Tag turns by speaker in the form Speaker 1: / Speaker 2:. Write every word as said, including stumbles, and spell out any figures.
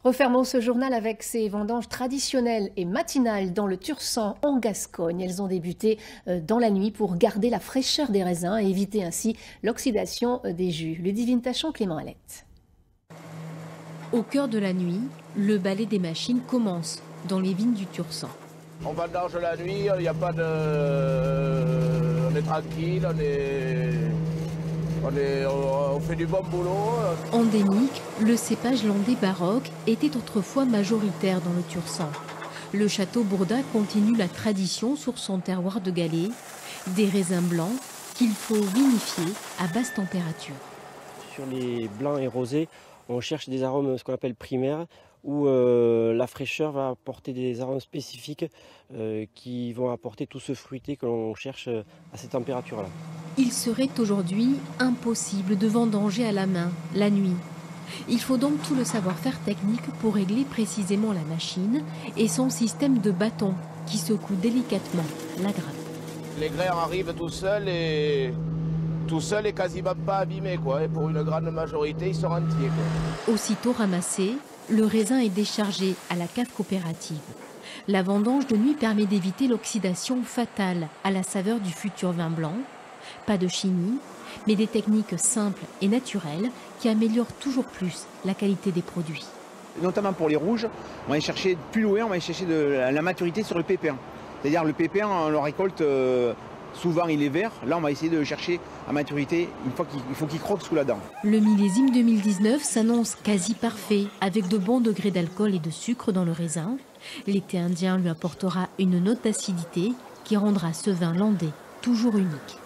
Speaker 1: Refermons ce journal avec ces vendanges traditionnelles et matinales dans le Tursan en Gascogne. Elles ont débuté dans la nuit pour garder la fraîcheur des raisins et éviter ainsi l'oxydation des jus. Ludivine Tachon, Clément Alette.
Speaker 2: Au cœur de la nuit, le balai des machines commence dans les vignes du Tursan.
Speaker 3: On vendange la nuit, il n'y a pas de... On est tranquille, on est... On, est... on fait du bon boulot.
Speaker 2: Endémique, le cépage landais baroque était autrefois majoritaire dans le Tursan. Le château Bourdin continue la tradition sur son terroir de galets, des raisins blancs qu'il faut vinifier à basse température.
Speaker 4: Sur les blancs et rosés, on cherche des arômes, ce qu'on appelle primaires, où euh, la fraîcheur va apporter des arômes spécifiques euh, qui vont apporter tout ce fruité que l'on cherche à ces températures-là.
Speaker 2: Il serait aujourd'hui impossible de vendanger à la main, la nuit. Il faut donc tout le savoir-faire technique pour régler précisément la machine et son système de bâton qui secoue délicatement la grappe.
Speaker 3: Les grains arrivent tout seuls et tout seul et quasiment pas abîmés, quoi. Et pour une grande majorité, ils sont entiers, quoi.
Speaker 2: Aussitôt ramassé, le raisin est déchargé à la cave coopérative. La vendange de nuit permet d'éviter l'oxydation fatale à la saveur du futur vin blanc. Pas de chimie, mais des techniques simples et naturelles qui améliorent toujours plus la qualité des produits.
Speaker 5: Notamment pour les rouges, on va aller chercher plus loin, on va aller chercher de la maturité sur le pépin. C'est-à-dire le pépin, on le récolte, euh, souvent il est vert. Là, on va essayer de le chercher à maturité une fois qu'il faut qu'il croque sous la dent.
Speaker 2: Le millésime deux mille dix-neuf s'annonce quasi parfait, avec de bons degrés d'alcool et de sucre dans le raisin. L'été indien lui apportera une note d'acidité qui rendra ce vin landais toujours unique.